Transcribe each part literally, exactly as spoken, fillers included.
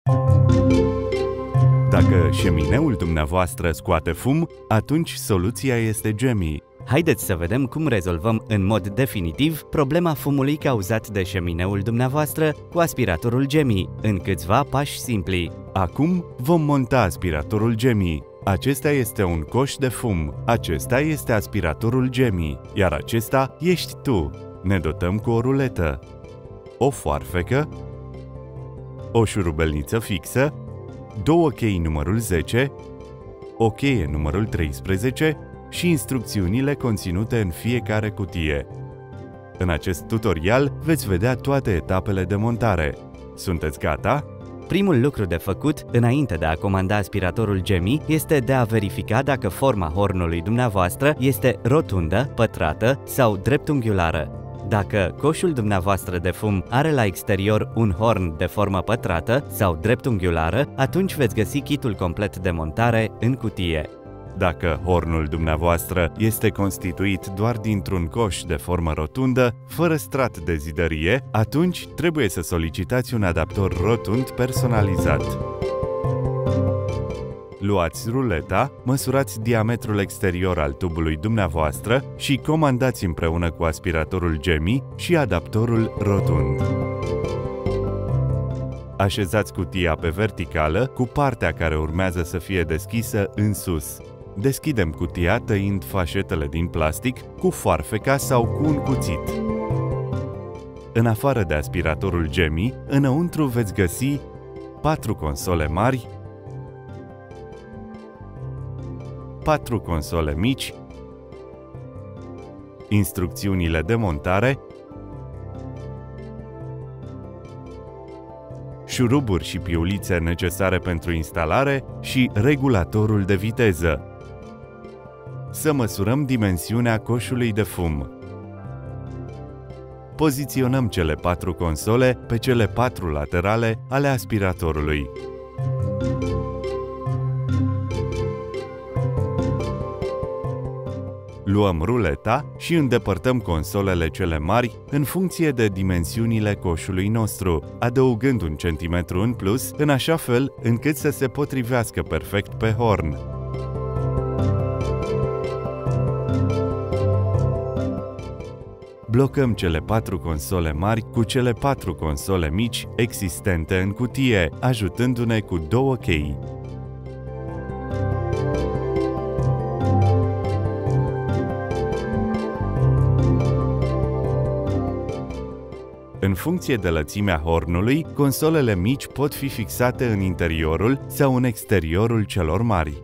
Dacă șemineul dumneavoastră scoate fum, atunci soluția este Gemi. Haideți să vedem cum rezolvăm în mod definitiv problema fumului cauzat de șemineul dumneavoastră cu aspiratorul Gemi, în câțiva pași simpli. Acum vom monta aspiratorul Gemi. Acesta este un coș de fum, acesta este aspiratorul Gemi, iar acesta ești tu. Ne dotăm cu o ruletă, o foarfecă, o șurubelniță fixă, două chei numărul zece, o cheie numărul treisprezece și instrucțiunile conținute în fiecare cutie. În acest tutorial veți vedea toate etapele de montare. Sunteți gata? Primul lucru de făcut, înainte de a comanda aspiratorul Gemi, este de a verifica dacă forma hornului dumneavoastră este rotundă, pătrată sau dreptunghiulară. Dacă coșul dumneavoastră de fum are la exterior un horn de formă pătrată sau dreptunghiulară, atunci veți găsi kitul complet de montare în cutie. Dacă hornul dumneavoastră este constituit doar dintr-un coș de formă rotundă, fără strat de zidărie, atunci trebuie să solicitați un adaptor rotund personalizat. Luați ruleta, măsurați diametrul exterior al tubului dumneavoastră și comandați împreună cu aspiratorul Gemi și adaptorul rotund. Așezați cutia pe verticală, cu partea care urmează să fie deschisă în sus. Deschidem cutia tăind fașetele din plastic cu foarfeca sau cu un cuțit. În afară de aspiratorul Gemi, înăuntru veți găsi patru console mari, patru console mici, instrucțiunile de montare, șuruburi și piulițe necesare pentru instalare și regulatorul de viteză. Să măsurăm dimensiunea coșului de fum. Poziționăm cele patru console pe cele patru laterale ale aspiratorului. Luăm ruleta și îndepărtăm consolele cele mari în funcție de dimensiunile coșului nostru, adăugând un centimetru în plus, în așa fel încât să se potrivească perfect pe horn. Blocăm cele patru console mari cu cele patru console mici existente în cutie, ajutându-ne cu două chei. În funcție de lățimea hornului, consolele mici pot fi fixate în interiorul sau în exteriorul celor mari.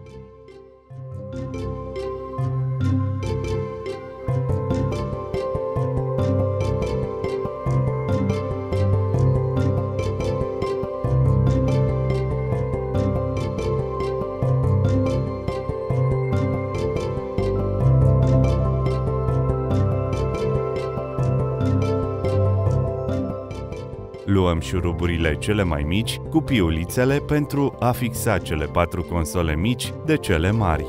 Luăm șuruburile cele mai mici cu piulițele pentru a fixa cele patru console mici de cele mari.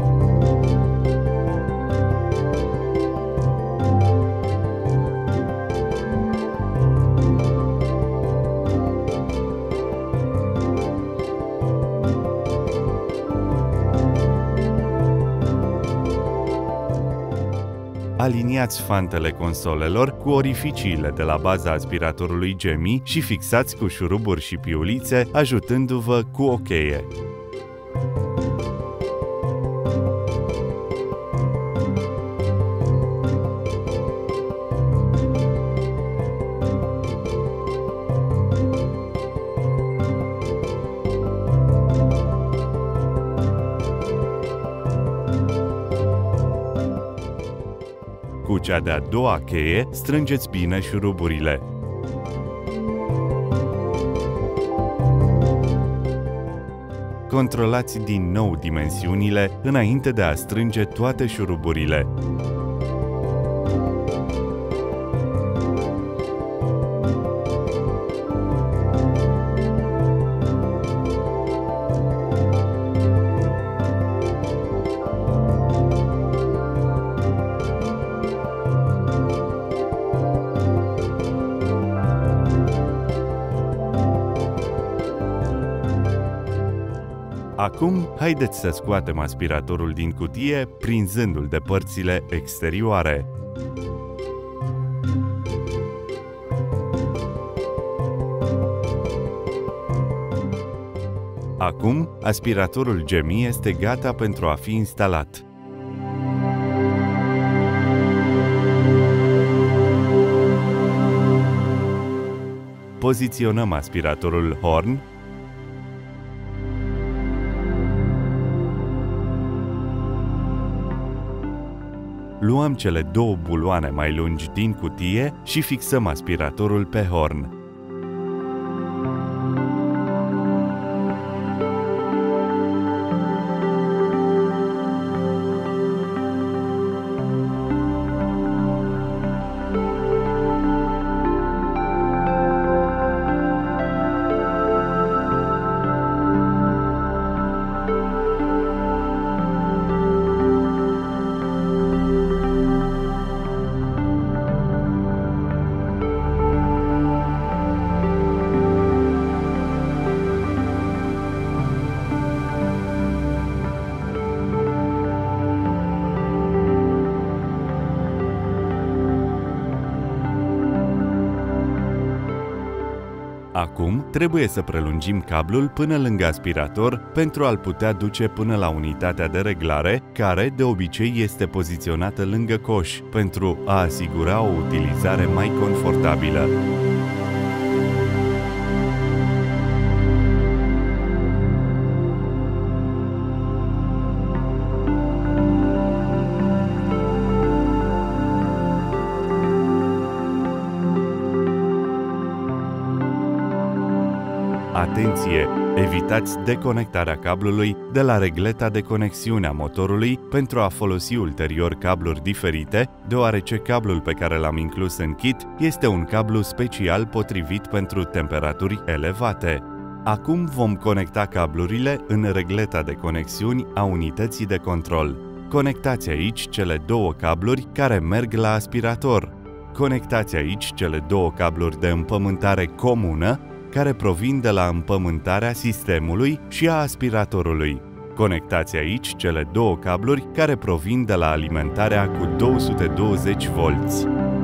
Aliniați fantele consolelor cu orificiile de la baza aspiratorului Gemi și fixați cu șuruburi și piulițe, ajutându-vă cu o cheie. Cu cea de-a doua cheie, strângeți bine șuruburile. Controlați din nou dimensiunile înainte de a strânge toate șuruburile. Acum, haideți să scoatem aspiratorul din cutie, prinzându-l de părțile exterioare. Acum, aspiratorul Gemi este gata pentru a fi instalat. Poziționăm aspiratorul Horn. Luăm cele două buloane mai lungi din cutie și fixăm aspiratorul pe horn. Acum, trebuie să prelungim cablul până lângă aspirator pentru a-l putea duce până la unitatea de reglare, care de obicei este poziționată lângă coș, pentru a asigura o utilizare mai confortabilă. Atenție! Evitați deconectarea cablului de la regleta de conexiune a motorului pentru a folosi ulterior cabluri diferite, deoarece cablul pe care l-am inclus în kit este un cablu special potrivit pentru temperaturi elevate. Acum vom conecta cablurile în regleta de conexiuni a unității de control. Conectați aici cele două cabluri care merg la aspirator. Conectați aici cele două cabluri de împământare comună care provin de la împământarea sistemului și a aspiratorului. Conectați aici cele două cabluri care provin de la alimentarea cu două sute douăzeci volți.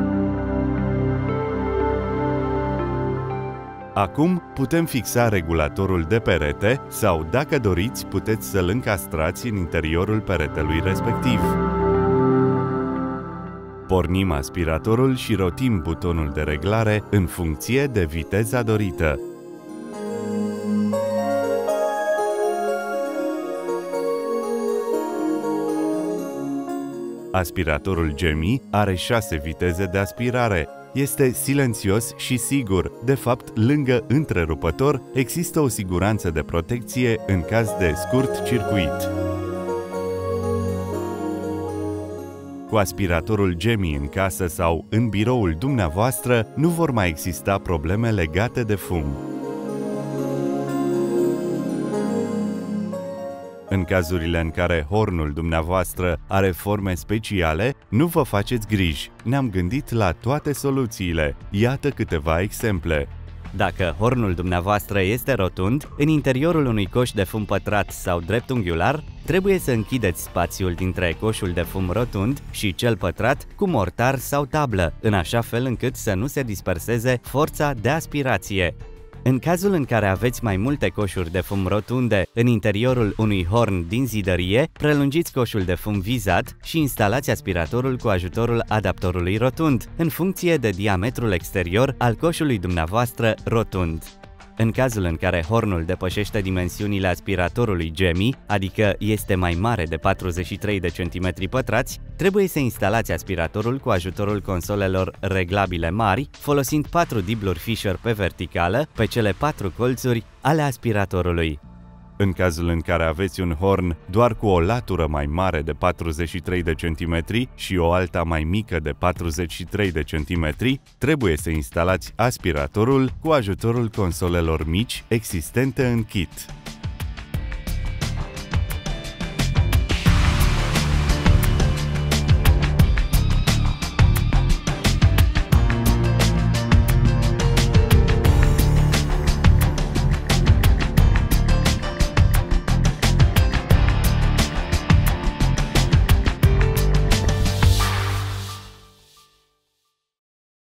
Acum putem fixa regulatorul de perete sau, dacă doriți, puteți să-l încastrați în interiorul peretelui respectiv. Pornim aspiratorul și rotim butonul de reglare în funcție de viteza dorită. Aspiratorul Gemi are șase viteze de aspirare. Este silențios și sigur. De fapt, lângă întrerupător, există o siguranță de protecție în caz de scurt circuit. Cu aspiratorul Gemi în casă sau în biroul dumneavoastră, nu vor mai exista probleme legate de fum. În cazurile în care hornul dumneavoastră are forme speciale, nu vă faceți griji. Ne-am gândit la toate soluțiile. Iată câteva exemple. Dacă hornul dumneavoastră este rotund, în interiorul unui coș de fum pătrat sau dreptunghiular, trebuie să închideți spațiul dintre coșul de fum rotund și cel pătrat cu mortar sau tablă, în așa fel încât să nu se disperseze forța de aspirație. În cazul în care aveți mai multe coșuri de fum rotunde în interiorul unui horn din zidărie, prelungiți coșul de fum vizat și instalați aspiratorul cu ajutorul adaptorului rotund, în funcție de diametrul exterior al coșului dumneavoastră rotund. În cazul în care hornul depășește dimensiunile aspiratorului Gemi, adică este mai mare de patruzeci și trei de centimetri pătrați, trebuie să instalați aspiratorul cu ajutorul consolelor reglabile mari, folosind patru dibluri Fisher pe verticală pe cele patru colțuri ale aspiratorului. În cazul în care aveți un horn doar cu o latură mai mare de patruzeci și trei de centimetri și o alta mai mică de patruzeci și trei de centimetri, trebuie să instalați aspiratorul cu ajutorul consolelor mici existente în kit.